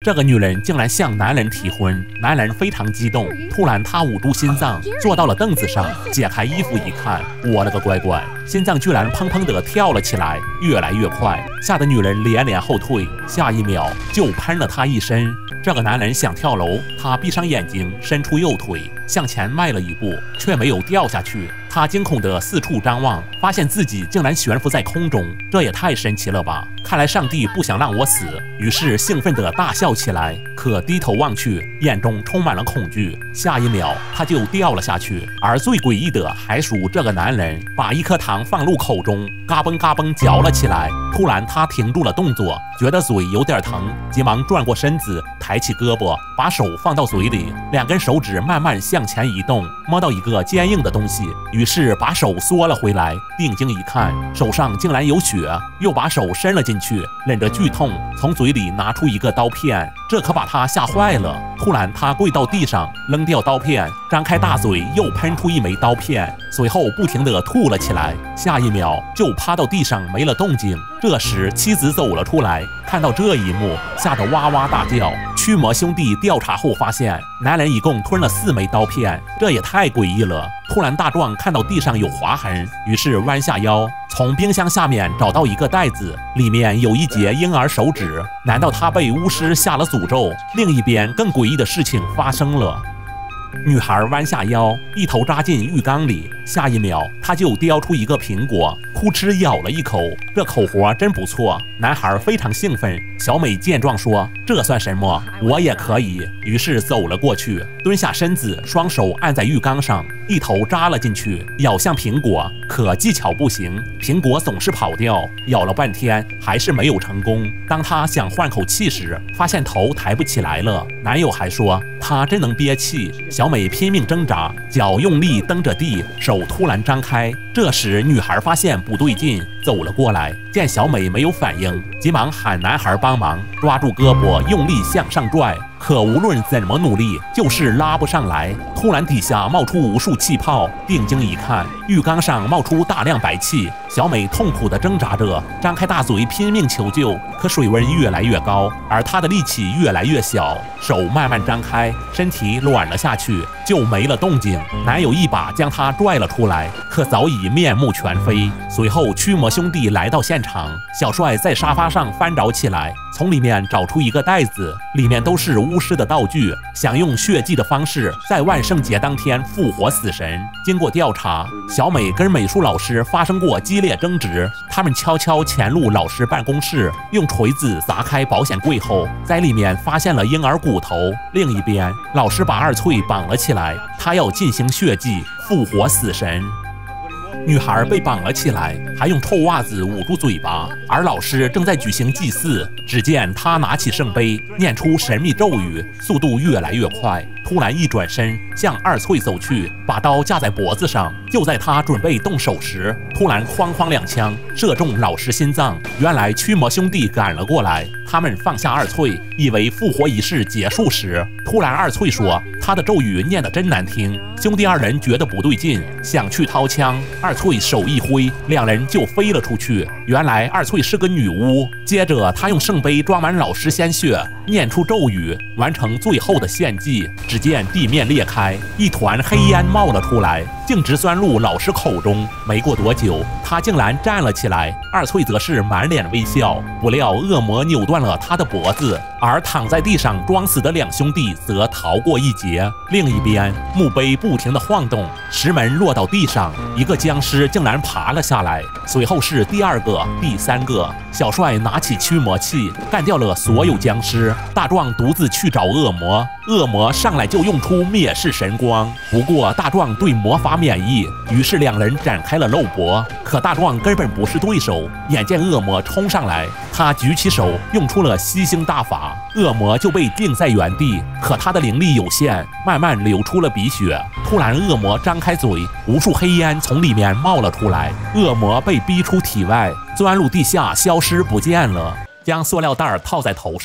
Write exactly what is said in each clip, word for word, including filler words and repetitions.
这个女人竟然向男人提婚，男人非常激动。突然，他捂住心脏，坐到了凳子上，解开衣服一看，我了个乖乖，心脏居然砰砰地跳了起来，越来越快，吓得女人连连后退，下一秒就喷了她一身。这个男人想跳楼，他闭上眼睛，伸出右腿向前迈了一步，却没有掉下去。他惊恐地四处张望，发现自己竟然悬浮在空中，这也太神奇了吧！看来上帝不想让我死，于是兴奋地大笑起来。可低头望去，眼中充满了恐惧，下一秒他就掉了下去。而最诡异的还属这个男人，把一颗糖放入口中，嘎嘣嘎嘣嚼了起来。突然他停住了动作，觉得嘴有点疼，急忙转过身子，抬起胳膊，把手放到嘴里，两根手指慢慢向前移动，摸到一个坚硬的东西，于是把手缩了回来，定睛一看，手上竟然有血，又把手伸了进去，忍着剧痛从嘴里拿出一个刀片，这可把他吓坏了。突然他跪到地上，扔掉刀片，张开大嘴又喷出一枚刀片，随后不停地吐了起来，下一秒就趴到地上没了动静。这时妻子走了出来，看到这一幕，吓得哇哇大叫。驱魔兄弟调查后发现，男人一共吞了四枚刀片，这也太诡异了。突然大壮看到地上有划痕，于是弯下腰，从冰箱下面找到一个袋子，里面有一截婴儿手指。难道他被巫师下了诅咒？另一边更诡异的事情发生了。女孩弯下腰，一头扎进浴缸里，下一秒她就叼出一个苹果，哭哧咬了一口，这口活真不错。男孩非常兴奋。小美见状说：“这算什么？我也可以。”于是走了过去，蹲下身子，双手按在浴缸上，一头扎了进去，咬向苹果。可技巧不行，苹果总是跑掉，咬了半天还是没有成功。当她想换口气时，发现头抬不起来了。男友还说她真能憋气。小美拼命挣扎，脚用力蹬着地，手突然张开。这时女孩发现不对劲，走了过来，见小美没有反应，急忙喊男孩帮忙，抓住胳膊用力向上拽。可无论怎么努力，就是拉不上来。突然底下冒出无数气泡，定睛一看，浴缸上冒出大量白气。小美痛苦地挣扎着，张开大嘴拼命求救，可水温越来越高，而她的力气越来越小，手慢慢张开，身体软了下去，就没了动静。男友一把将她拽了出来，可早已面目全非。随后驱魔兄弟来到现场，小帅在沙发上翻找起来，从里面找出一个袋子，里面都是巫师的道具，想用血祭的方式在万圣节当天复活死神。经过调查，小美跟美术老师发生过激烈争执，他们悄悄潜入老师办公室，用锤子砸开保险柜后，在里面发现了婴儿骨头。另一边，老师把二翠绑了起来，他要进行血祭复活死神。女孩被绑了起来，还用臭袜子捂住嘴巴，而老师正在举行祭祀。只见他拿起圣杯，念出神秘咒语，速度越来越快。突然一转身向二翠走去，把刀架在脖子上。就在他准备动手时，突然哐哐两枪射中老师心脏。原来驱魔兄弟赶了过来，他们放下二翠，以为复活仪式结束时，突然二翠说他的咒语念得真难听。兄弟二人觉得不对劲，想去掏枪，二翠手一挥，两人就飞了出去。原来二翠是个女巫。接着他用圣杯装满老师鲜血，念出咒语，完成最后的献祭。只见地面裂开，一团黑烟冒了出来，径直钻入老师口中。没过多久，他竟然站了起来，二翠则是满脸微笑。不料恶魔扭断了他的脖子，而躺在地上装死的两兄弟则逃过一劫。另一边，墓碑不停地晃动，石门落到地上，一个僵尸竟然爬了下来。随后是第二个、第三个。小帅拿起驱魔器，干掉了所有僵尸。大壮独自去找恶魔，恶魔上来就用出灭世神光。不过大壮对魔法免疫，于是两人展开了肉搏。可大壮根本不是对手，眼见恶魔冲上来，他举起手用出了吸星大法，恶魔就被定在原地。可他的灵力有限，慢慢流出了鼻血。突然恶魔张开嘴，无数黑烟从里面冒了出来，恶魔被逼出体外，钻入地下消失不见了。将塑料袋套在头上，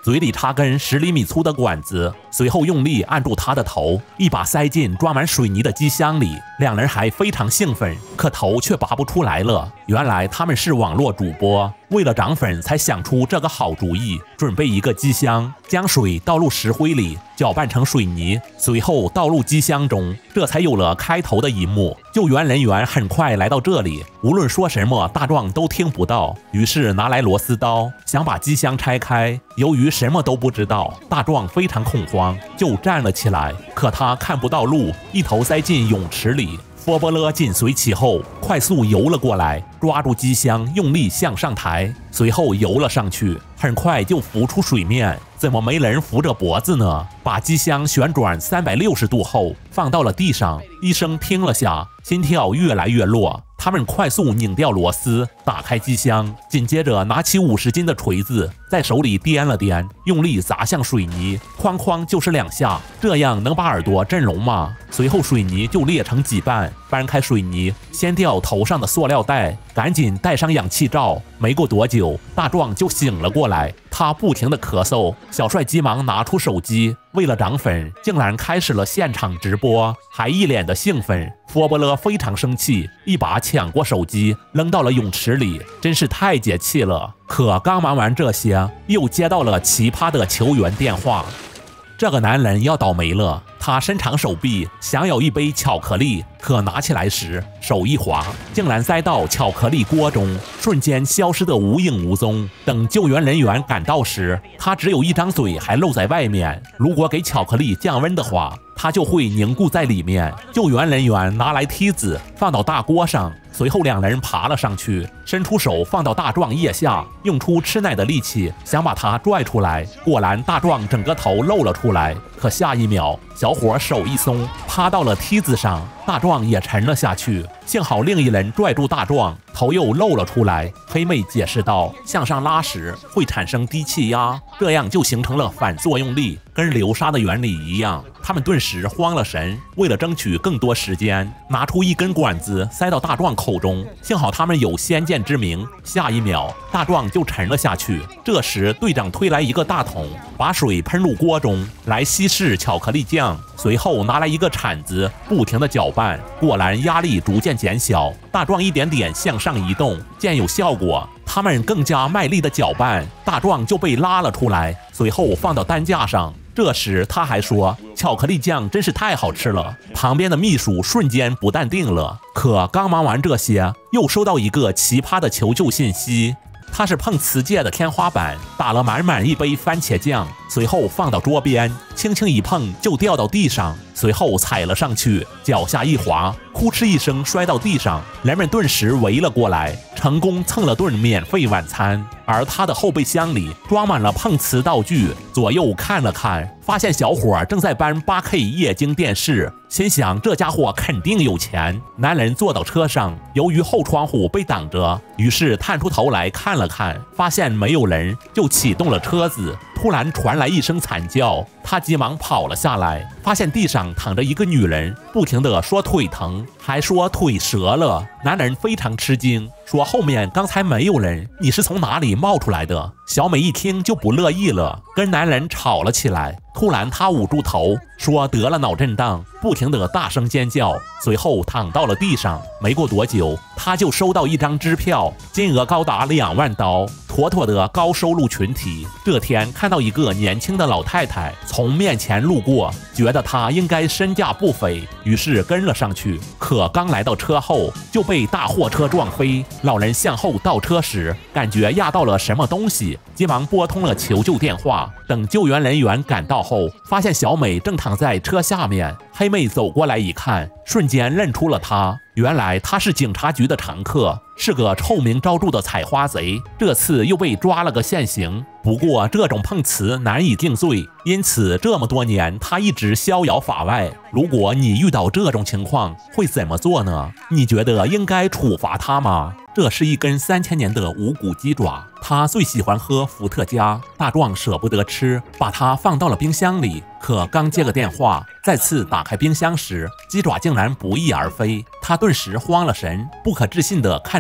嘴里插根十厘米粗的管子，随后用力按住他的头，一把塞进装满水泥的机箱里。两人还非常兴奋，可头却拔不出来了。原来他们是网络主播，为了涨粉才想出这个好主意，准备一个机箱，将水倒入石灰里，搅拌成水泥，随后倒入机箱中，这才有了开头的一幕。救援人员很快来到这里，无论说什么，大壮都听不到，于是拿来螺丝刀，想把机箱拆开。由于什么都不知道，大壮非常恐慌，就站了起来。可他看不到路，一头塞进泳池里。佛伯勒紧随其后，快速游了过来，抓住机箱，用力向上抬，随后游了上去，很快就浮出水面。怎么没人扶着脖子呢？把机箱旋转三百六十度后，放到了地上。医生听了下，心跳越来越弱。他们快速拧掉螺丝，打开机箱，紧接着拿起五十斤的锤子，在手里掂了掂，用力砸向水泥，哐哐就是两下。这样能把耳朵震聋吗？随后水泥就裂成几瓣，搬开水泥，掀掉头上的塑料袋，赶紧戴上氧气罩。没过多久，大壮就醒了过来，他不停地咳嗽。小帅急忙拿出手机，为了涨粉，竟然开始了现场直播，还一脸的兴奋。佛伯勒非常生气，一把抢过手机，扔到了泳池里，真是太解气了。可刚忙完这些，又接到了奇葩的求援电话。这个男人要倒霉了，他伸长手臂想舀一杯巧克力，可拿起来时手一滑，竟然塞到巧克力锅中，瞬间消失得无影无踪。等救援人员赶到时，他只有一张嘴还露在外面，如果给巧克力降温的话，它就会凝固在里面。救援人员拿来梯子放到大锅上，随后两人爬了上去，伸出手放到大壮腋下，用出吃奶的力气想把他拽出来。果然大壮整个头露了出来，可下一秒小伙手一松，趴到了梯子上，大壮也沉了下去。幸好另一人拽住大壮，头又露了出来。黑妹解释道，向上拉时会产生低气压，这样就形成了反作用力，跟流沙的原理一样。他们顿时慌了神，为了争取更多时间，拿出一根管子塞到大壮口中。幸好他们有先见之明，下一秒大壮就沉了下去。这时队长推来一个大桶，把水喷入锅中来稀释巧克力酱，随后拿来一个铲子不停地搅拌，果然压力逐渐减小，大壮一点点向上移动。见有效果，他们更加卖力的搅拌，大壮就被拉了出来，随后放到担架上。这时他还说，巧克力酱真是太好吃了。旁边的秘书瞬间不淡定了，可刚忙完这些，又收到一个奇葩的求救信息。他是碰瓷界的天花板，打了满满一杯番茄酱，随后放到桌边，轻轻一碰就掉到地上，随后踩了上去，脚下一滑，哭哧一声摔到地上。人们顿时围了过来，成功蹭了顿免费晚餐。而他的后备箱里装满了碰瓷道具，左右看了看，发现小伙正在搬 八 K 液晶电视，心想这家伙肯定有钱。男人坐到车上，由于后窗户被挡着，于是探出头来看了看，发现没有人，就启动了车子。突然传来一声惨叫，他急忙跑了下来，发现地上躺着一个女人，不停地说腿疼，还说腿折了。男人非常吃惊，说后面刚才没有人，你是从哪里冒出来的？小美一听就不乐意了，跟男人吵了起来。突然她捂住头，说得了脑震荡，不停地大声尖叫，随后躺到了地上。没过多久，她就收到一张支票，金额高达两万刀，妥妥的高收入群体。这天看到一个年轻的老太太从面前路过，觉得她应该身价不菲，于是跟了上去。可刚来到车后，就被大货车撞飞。老人向后倒车时，感觉压到了什么东西，急忙拨通了求救电话。等救援人员赶到后，发现小美正躺在车下面。黑妹走过来一看，瞬间认出了她。原来她是警察局的常客，是个臭名昭著的采花贼，这次又被抓了个现行。不过这种碰瓷难以定罪，因此这么多年他一直逍遥法外。如果你遇到这种情况，会怎么做呢？你觉得应该处罚他吗？这是一根三千年的无骨鸡爪，他最喜欢喝伏特加，大壮舍不得吃，把它放到了冰箱里。可刚接个电话，再次打开冰箱时，鸡爪竟然不翼而飞。他顿时慌了神，不可置信地看着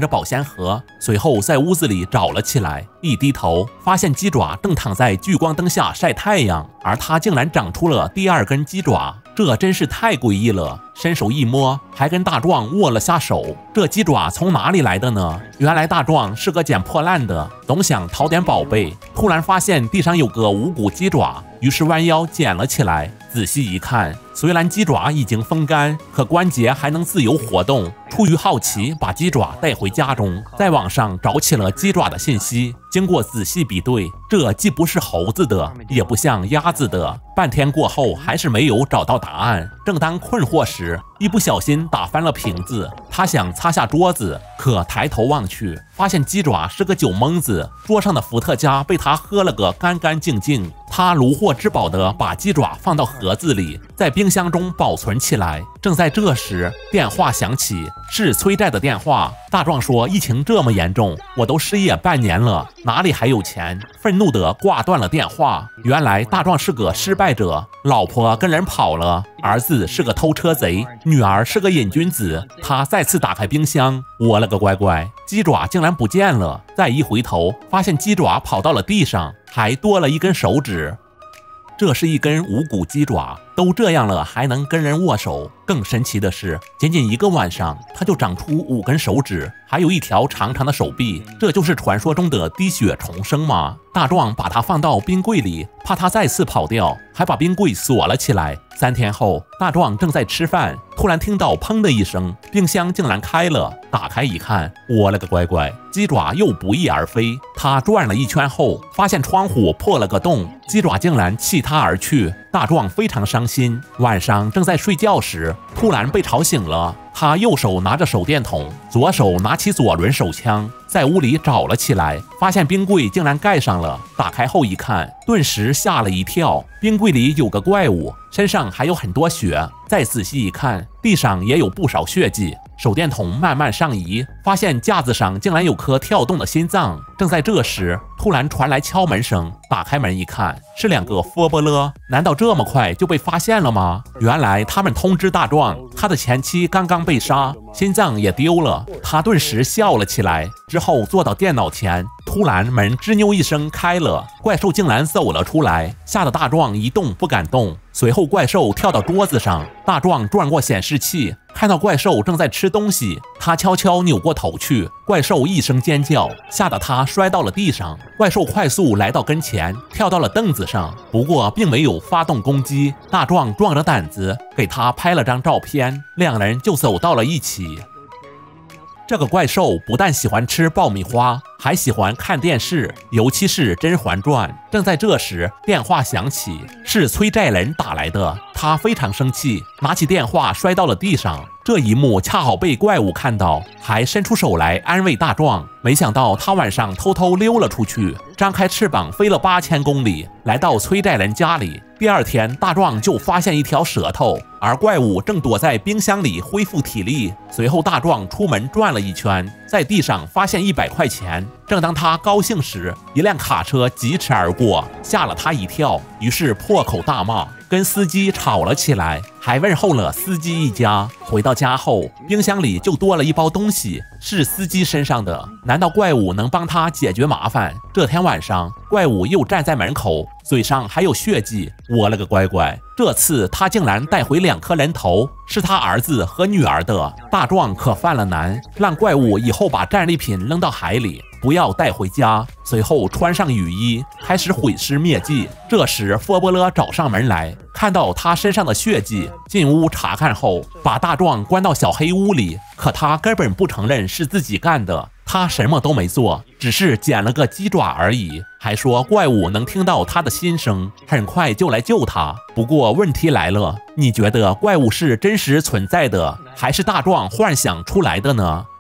着保鲜盒，随后在屋子里找了起来。一低头，发现鸡爪正躺在聚光灯下晒太阳，而它竟然长出了第二根鸡爪，这真是太诡异了。伸手一摸，还跟大壮握了下手。这鸡爪从哪里来的呢？原来大壮是个捡破烂的，总想淘点宝贝，突然发现地上有个无骨鸡爪，于是弯腰捡了起来。仔细一看，虽然鸡爪已经风干，可关节还能自由活动。出于好奇，把鸡爪带回家中，在网上找起了鸡爪的信息。经过仔细比对，这既不是猴子的，也不像鸭子的。半天过后，还是没有找到答案。正当困惑时，一不小心打翻了瓶子。他想擦下桌子，可抬头望去，发现鸡爪是个酒蒙子，桌上的伏特加被他喝了个干干净净。他如获至宝地把鸡爪放到盒子里，在冰箱中保存起来。正在这时，电话响起，是催债的电话。大壮说：“疫情这么严重，我都失业半年了，哪里还有钱？”愤怒地挂断了电话。原来大壮是个失败者，老婆跟人跑了，儿子是个偷车贼，女儿是个瘾君子。他再次打开冰箱，我了个乖乖，鸡爪竟然不见了。再一回头，发现鸡爪跑到了地上，还多了一根手指。这是一根无骨鸡爪，都这样了还能跟人握手。更神奇的是，仅仅一个晚上，它就长出五根手指，还有一条长长的手臂。这就是传说中的滴血重生吗？大壮把它放到冰柜里，怕它再次跑掉，还把冰柜锁了起来。三天后，大壮正在吃饭，突然听到砰的一声，冰箱竟然开了。打开一看，我了个乖乖，鸡爪又不翼而飞。他转了一圈后，发现窗户破了个洞，鸡爪竟然弃他而去。大壮非常伤心。晚上正在睡觉时，突然被吵醒了。他右手拿着手电筒，左手拿起左轮手枪，在屋里找了起来，发现冰柜竟然盖上了。打开后一看，顿时吓了一跳，冰柜里有个怪物，身上还有很多血。再仔细一看，地上也有不少血迹。手电筒慢慢上移，发现架子上竟然有颗跳动的心脏。正在这时，突然传来敲门声。打开门一看，是两个佛波勒。难道这么快就被发现了吗？原来他们通知大壮，他的前妻刚刚被杀，心脏也丢了。他顿时笑了起来，之后坐到电脑前。突然门吱扭一声开了，怪兽竟然走了出来，吓得大壮一动不敢动。随后怪兽跳到桌子上，大壮转过显示器，看到怪兽正在吃东西，他悄悄扭过头去，怪兽一声尖叫，吓得他摔到了地上。怪兽快速来到跟前，跳到了凳子上，不过并没有发动攻击。大壮壮着胆子给他拍了张照片，两人就走到了一起。这个怪兽不但喜欢吃爆米花，还喜欢看电视，尤其是《甄嬛传》。正在这时，电话响起，是催债人打来的。他非常生气，拿起电话摔到了地上。这一幕恰好被怪物看到，还伸出手来安慰大壮。没想到他晚上偷偷溜了出去，张开翅膀飞了八千公里，来到催债人家里。第二天，大壮就发现一条舌头，而怪物正躲在冰箱里恢复体力。随后，大壮出门转了一圈，在地上发现一百块钱。正当他高兴时，一辆卡车疾驰而过，吓了他一跳，于是破口大骂，跟司机吵了起来，还问候了司机一家。回到家后，冰箱里就多了一包东西，是司机身上的。难道怪物能帮他解决麻烦？这天晚上，怪物又站在门口，嘴上还有血迹。我了个乖乖，这次他竟然带回两颗人头，是他儿子和女儿的。大壮可犯了难，让怪物以后把战利品扔到海里，不要带回家。随后穿上雨衣，开始毁尸灭迹。这时佛波勒找上门来，看到他身上的血迹，进屋查看后，把大壮关到小黑屋里。可他根本不承认是自己干的，他什么都没做，只是捡了个鸡爪而已，还说怪物能听到他的心声，很快就来救他。不过问题来了，你觉得怪物是真实存在的，还是大壮幻想出来的呢？